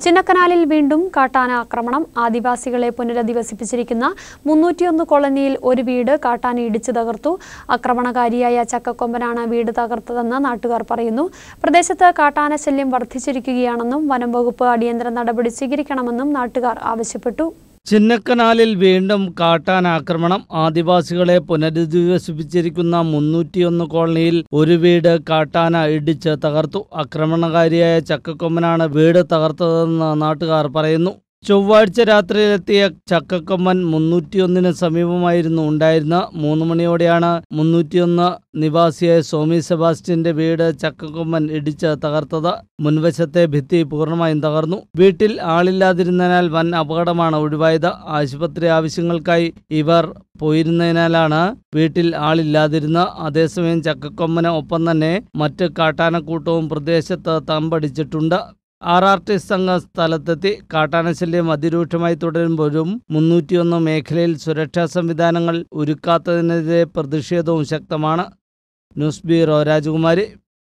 ചിന്നക്കനാലിൽ വീണ്ടും കാട്ടാന ആക്രമണം. ആദിവാസികളെ പുനരധിവസിപ്പിച്ചിരിക്കുന്ന 301 കോളനിയിൽ ഒരു വീട് കാട്ടാന ഇടിച്ചു തകർത്തു. ആക്രമണകാരിയായ ചക്കക്കൊമ്പനാണ് വീട് തകർത്തതെന്ന് നാട്ടുകാർ പറയുന്നു. പ്രദേശത്ത് കാട്ടാന ശല്യം വർദ്ധിച്ചിരിക്കുകയാണെന്നും വനം വകുപ്പ് അടിയന്തര നടപടി സ്വീകരിക്കണമെന്നും നാട്ടുകാർ ആവശ്യപ്പെട്ടു. ചിന്നക്കനാലിൽ വീണ്ടും കാട്ടാന ആക്രമണം. ആദിവാസികളെ പുനരധിവസിപ്പിച്ചിരിക്കുന്ന 301 കോളനിയിൽ ഒരു വീട് കാട്ടാന ഇടിച്ച് തകർത്തു. ആക്രമണകാരിയായ ചക്കക്കൊമ്പനാണ് വീട് തകർത്തതെന്ന് നാട്ടുകാർ പറയുന്നു. ചൊവ്വാഴ്ച രാത്രിയിലെത്തിയ ചക്കക്കൊമ്പൻ 301 സമീപമായിരുന്നു ഉണ്ടായിരുന്ന. 3 മണിയോടെയാണ് 301 നിവാസിയായ സോമി സെബാസ്റ്റ്യന്റെ വീട് ചക്കക്കൊമ്പൻ ഇടിച്ച് തകർത്തത്. മുൻവശത്തെ ഭിത്തി പൂർണ്ണമായും തകർന്നു. വീട്ടിൽ ആളില്ലാതിരുന്നതിനാൽ വൻ അപകടമാണ് ഒഴിവായത്. ആശുപത്രി ആവശ്യങ്ങൾക്കായി ഇവർ പോയിരുന്നതിനാലാണ് വീട്ടിൽ ആളില്ലാതിരുന്നത്. അതേസമയം ചക്കക്കൊമ്പന് ഒപ്പം തന്നെ മറ്റ് കാട്ടാനക്കൂട്ടവും പ്രദേശത്ത് തമ്പടിച്ചിട്ടുണ്ട്. RRT സംഘം സ്ഥലത്തെത്തി. കാട്ടാനശല്യം അതിരൂക്ഷമായി തുടരുമ്പോഴും 301 മേഖലയിൽ സുരക്ഷാ സംവിധാനങ്ങൾ ഒരുക്കാത്തതിനെതിരെ പ്രതിഷേധവും ശക്തമാണ്. ന്യൂസ് ബ്യൂറോ, രാജകുമാരി.